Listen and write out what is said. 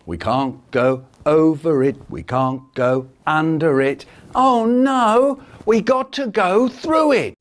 We can't go over it, we can't go under it. Oh no, we got to go through it.